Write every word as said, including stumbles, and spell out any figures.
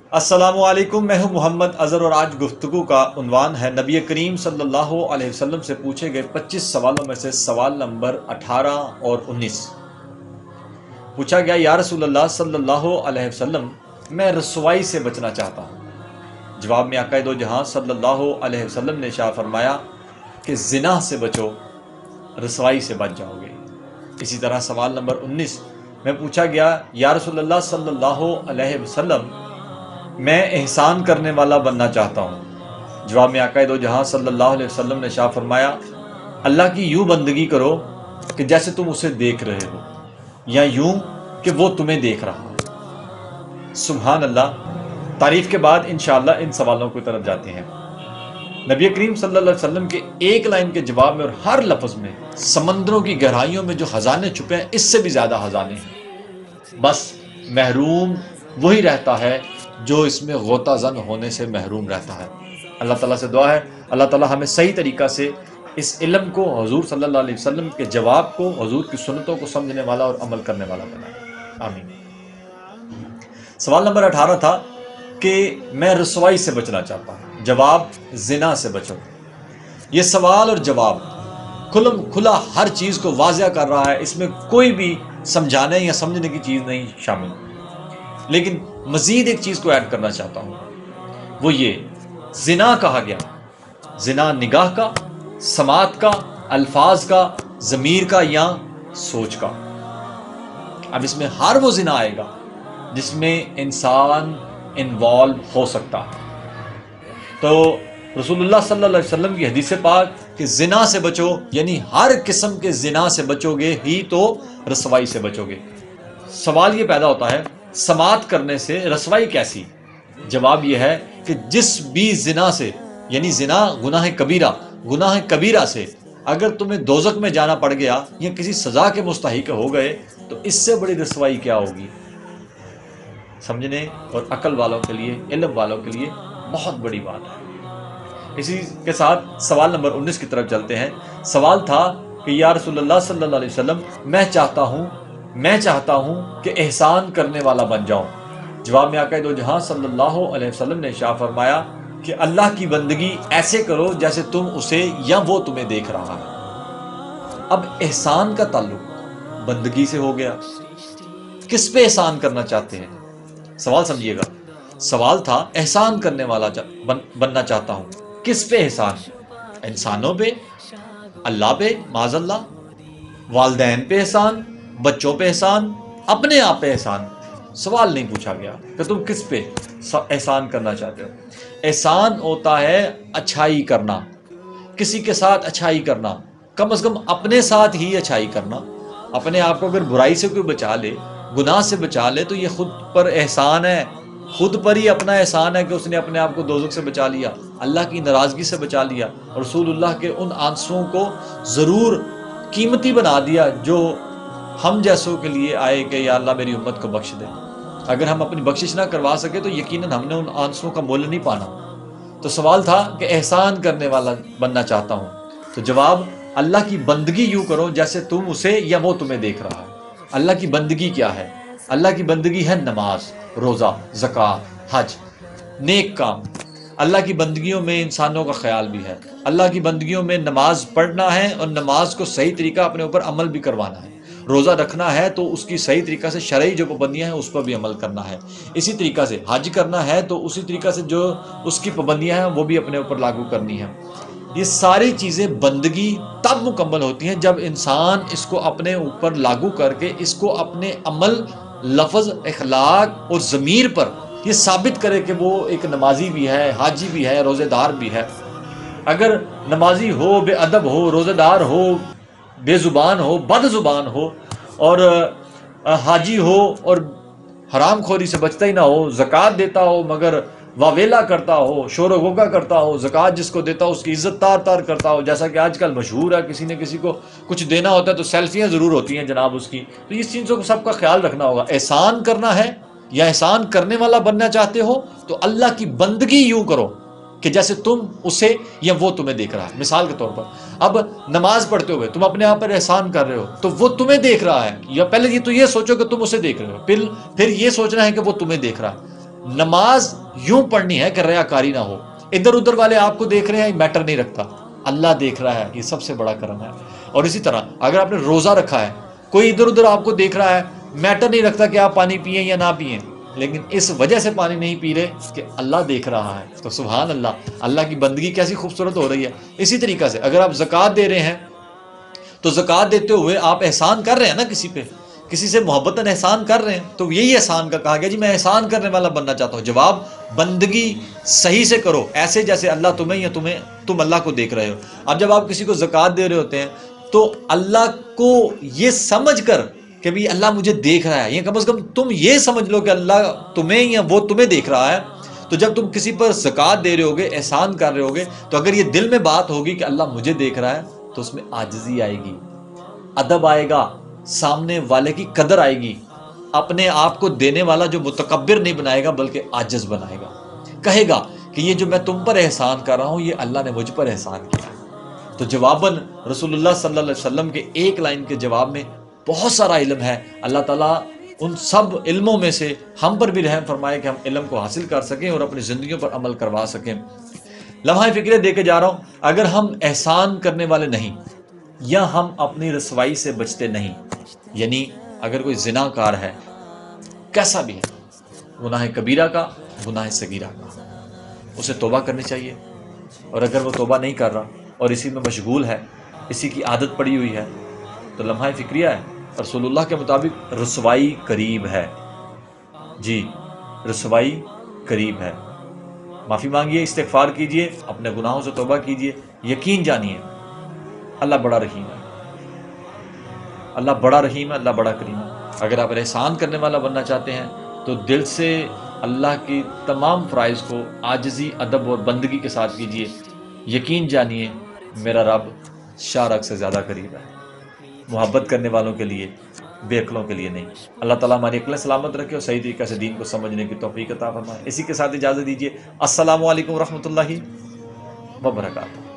السلام علیکم، میں ہوں محمد اظہر اور آج گفتگو کا عنوان ہے نبی کریم صلی اللہ علیہ وسلم سے پوچھے گئے پچیس سوالوں میں سے سوال نمبر اٹھارہ اور انیس۔ پوچھا گیا، یا رسول اللہ صلی اللہ علیہ وسلم، میں رسوائی سے بچنا چاہتا ہوں۔ جواب میں آقا دو جہاں صلی اللہ علیہ وسلم نے ارشاد فرمایا کہ زنا سے بچو، رسوائی سے بچ جاؤ گے۔ اسی طرح سوال نمبر انیس میں پوچھا گیا، یا رسول اللہ صلی اللہ علیہ وسلم، میں احسان کرنے والا بننا چاہتا ہوں۔ جواب میں آقا دو جہاں صلی اللہ علیہ وسلم نے ارشاد فرمایا، اللہ کی یوں بندگی کرو کہ جیسے تم اسے دیکھ رہے ہو، یا یوں کہ وہ تمہیں دیکھ رہا ہو۔ سبحان اللہ۔ تعریف کے بعد انشاءاللہ ان سوالوں کی طرف جاتے ہیں۔ نبی کریم صلی اللہ علیہ وسلم کے ایک لائن کے جواب میں اور ہر لفظ میں سمندروں کی گہرائیوں میں جو خزانے چھپے ہیں، اس سے بھی زیادہ خزانے ہیں۔ بس محروم وہی رہتا ہے جو اس میں غوطہ زن ہونے سے محروم رہتا ہے۔ اللہ تعالیٰ سے دعا ہے اللہ تعالیٰ ہمیں صحیح طریقہ سے اس علم کو، حضور صلی اللہ علیہ وسلم کے جواب کو، حضور کی سنتوں کو سمجھنے والا اور عمل کرنے والا بنائے، آمین۔ سوال نمبر اٹھارہ تھا کہ میں رسوائی سے بچنا چاہتا ہوں، جواب زنا سے بچو۔ یہ سوال اور جواب کھلم کھلا ہر چیز کو واضح کر رہا ہے، اس میں کوئی بھی سمجھانے یا سمجھنے کی چیز نہیں شامل۔ لیکن مزید ایک چیز کو ایڈ کرنا چاہتا ہوں، وہ یہ، زنا کہا گیا، زنا نگاہ کا، سماعت کا، الفاظ کا، ضمیر کا یا سوچ کا۔ اب اس میں ہر وہ زنا آئے گا جس میں انسان انوالو ہو سکتا ہے۔ تو رسول اللہ صلی اللہ علیہ وسلم کی حدیث پاک کہ زنا سے بچو، یعنی ہر قسم کے زنا سے بچو گے ہی تو رسوائی سے بچو گے۔ سوال یہ پیدا ہوتا ہے، سماعت کرنے سے رسوائی کیسی؟ جواب یہ ہے کہ جس بھی زنا سے، یعنی زنا گناہ کبیرہ، گناہ کبیرہ سے اگر تمہیں دوزخ میں جانا پڑ گیا یا کسی سزا کے مستحق ہو گئے تو اس سے بڑی رسوائی کیا ہوگی؟ سمجھنے اور عقل والوں کے لیے، علم والوں کے لیے بہت بڑی بات ہے۔ اسی کے ساتھ سوال نمبر انیس کی طرف چلتے ہیں۔ سوال تھا کہ یا رسول اللہ صلی اللہ علیہ وسلم، میں چاہتا ہوں میں چاہتا ہوں کہ احسان کرنے والا بن جاؤں۔ جواب میں آقا دو جہاں صلی اللہ علیہ وسلم نے ارشاد فرمایا کہ اللہ کی بندگی ایسے کرو جیسے تم اسے یا وہ تمہیں دیکھ رہا ہے۔ اب احسان کا تعلق بندگی سے ہو گیا، کس پہ احسان کرنا چاہتے ہیں؟ سوال سمجھیے گا، سوال تھا احسان کرنے والا بننا چاہتا ہوں، کس پہ احسان؟ انسانوں پہ، اللہ پہ، معاذ اللہ، والدین پہ احسان، بچوں پہ احسان، اپنے آپ پہ احسان؟ سوال نہیں پوچھا گیا کہ تم کس پہ احسان کرنا چاہتے ہو۔ احسان ہوتا ہے اچھائی کرنا، کسی کے ساتھ اچھائی کرنا، کم از کم اپنے ساتھ ہی اچھائی کرنا۔ اپنے آپ کو اگر برائی سے کوئی بچا لے، گناہ سے بچا لے، تو یہ خود پر احسان ہے، خود پر ہی اپنا احسان ہے کہ اس نے اپنے آپ کو دوزخ سے بچا لیا، اللہ کی ناراضگی سے بچا لیا، اور رسول اللہ کے ان آنسوؤں کو ضرور قیمتی بنا دیا جو ہم جیسوں کے لیے آئے کہ یا اللہ میری امت کو بخش دے۔ اگر ہم اپنی بخشش نہ کروا سکے تو یقیناً ہم نے ان آنسوؤں کا مول نہیں پانا۔ تو سوال تھا کہ احسان کرنے والا بننا چاہتا ہوں، تو جواب اللہ کی بندگی یوں کرو جیسے تم اسے یا وہ تمہیں دیکھ رہا ہے۔ اللہ کی بندگی کیا ہے؟ اللہ کی بندگی ہے نماز، روزہ، زکوٰۃ، حج، نیک کام۔ اللہ کی بندگیوں میں انسانوں کا خیال بھی ہے، اللہ کی بندگیوں میں نماز پڑھنا ہے اور نماز کو صحیح طریقہ اپنے اوپر عمل بھی کروانا ہے، روزہ رکھنا ہے تو اس کی صحیح طریقہ سے شرعی جو پابندیاں ہیں اس پر بھی عمل کرنا ہے، اسی طریقہ سے حج کرنا ہے تو اسی طریقہ سے جو اس کی پابندیاں ہیں وہ بھی اپنے اوپر لاگو کرنی ہیں۔ یہ ساری چیزیں بندگی تب مکمل ہوتی ہیں جب انسان اس کو اپنے اوپر لاگو کر کے اس کو اپنے عمل، لفظ، اخلاق اور ضمیر پر یہ ثابت کرے کہ وہ ایک نمازی بھی ہے، حاجی بھی ہے، روزے دار بھی ہے۔ اگر نمازی ہو، بے ادب ہو، روزے دار ہو، بے زبان ہو، بد زبان ہو، اور حاجی ہو اور حرام خوری سے بچتا ہی نہ ہو، زکوٰۃ دیتا ہو مگر واویلا کرتا ہو، شور و غوغا کرتا ہو، زکوٰۃ جس کو دیتا ہو اس کی عزت تار تار کرتا ہو، جیسا کہ آج کل مشہور ہے، کسی نے کسی کو کچھ دینا ہوتا ہے تو سیلفیاں ضرور ہوتی ہیں جناب اس کی۔ تو اس چیزوں کو سب کا خیال رکھنا ہوگا۔ احسان کرنا ہے یا احسان کرنے والا بننا چاہتے ہو تو اللہ کی بندگی یوں کرو کہ جیسے تم اسے یا وہ تمہیں دیکھ رہا ہے۔ مثال کے طور پر اب نماز پڑھتے ہوئے تم اپنے آپ پر احسان کر رہے ہو تو وہ تمہیں دیکھ رہا ہے، یا پہلے یہ تو یہ سوچو کہ تم اسے دیکھ رہے ہو، پھر پھر یہ سوچنا ہے کہ وہ تمہیں دیکھ رہا ہے۔ نماز یوں پڑھنی ہے کہ ریاکاری نہ ہو. ادھر ادھر والے آپ کو دیکھ رہے ہیں میٹر نہیں رکھتا, اللہ دیکھ رہا ہے, یہ سب سے بڑا کرم ہے. اور اسی طرح اگر آپ نے روزہ رکھا ہے, کوئی ادھر ادھر آپ کو دیکھ رہا ہے, میٹر نہیں رکھتا کہ آپ پانی پئیں یا نہ پئیں, لیکن اس وجہ سے پانی نہیں پی رہے کہ اللہ دیکھ رہا ہے, تو سبحان اللہ, اللہ کی بندگی کیسی خوبصورت ہو رہی ہے. اسی طریقے سے اگر آپ زکوٰۃ دے رہے ہیں تو زکوٰۃ دیتے ہوئے آپ احسان کر رہے ہیں نا, کسی پہ کسی سے محبتاً احسان کر رہے ہیں, تو یہی احسان کا کہا گیا جی میں احسان کرنے والا بننا چاہتا ہوں. جواب, بندگی صحیح سے کرو, ایسے جیسے اللہ تمہیں یا تمہیں تم اللہ کو دیکھ رہے ہو. اب جب آپ کسی کو زکوٰۃ دے رہے ہوتے ہیں تو اللہ کو یہ سمجھ کر کہ بھی اللہ مجھے دیکھ رہا ہے, یا کم از کم تم یہ سمجھ لو کہ اللہ تمہیں یا وہ تمہیں دیکھ رہا ہے. تو جب تم کسی پر زکوٰۃ دے رہے ہوگے, احسان کر رہے ہوگے, تو اگر یہ دل میں بات ہوگی کہ اللہ مجھے دیکھ رہا ہے, تو اس میں عاجزی آئے گی, ادب آئے گا, سامنے والے کی قدر آئے گی. اپنے آپ کو دینے والا جو متکبر نہیں بنائے گا بلکہ عاجز بنائے گا, کہے گا کہ یہ جو میں تم پر احسان کر رہا ہوں یہ اللہ نے مجھ پر احسان کیا. تو جواباً رسول اللہ صلی اللہ علیہ وسلم کے ایک لائن کے جواب میں بہت سارا علم ہے. اللہ تعالیٰ ان سب علموں میں سے ہم پر بھی رحم فرمائے کہ ہم علم کو حاصل کر سکیں اور اپنی زندگیوں پر عمل کروا سکیں. لمحہ فکرے دے کے جا رہا ہوں, اگر ہم احسان کرنے والے نہیں یا ہم اپنی رسوائی سے بچتے نہیں, یعنی اگر کوئی زنا کار ہے, کیسا بھی ہے, گناہ کبیرہ کا, گناہ صغیرہ کا, اسے توبہ کرنی چاہیے. اور اگر وہ توبہ نہیں کر رہا اور اسی میں مشغول ہے, اسی کی عادت پڑی ہوئی ہے, تو لمحہ فکریہ ہے, رسول اللہ کے مطابق رسوائی قریب ہے. جی رسوائی قریب ہے. معافی مانگیے, استغفار کیجئے, اپنے گناہوں سے توبہ کیجئے. یقین جانیے اللہ بڑا رحیم ہے, اللہ بڑا رحیم ہے, اللہ بڑا کریم ہے. اگر آپ احسان کرنے والا بننا چاہتے ہیں تو دل سے اللہ کی تمام فرائض کو عاجزی, ادب اور بندگی کے ساتھ کیجئے. یقین جانیے میرا رب شارک سے زیادہ قریب ہے, محبت کرنے والوں کے لیے, بے عقلوں کے لیے نہیں. اللہ تعالیٰ ہماری عقلیں سلامت رکھے اور صحیح طریقے سے دین کو سمجھنے کی توفیق عطا فرمائے. اسی کے ساتھ اجازت دیجیے. السلام علیکم ورحمۃ اللہ وبرکاتہ.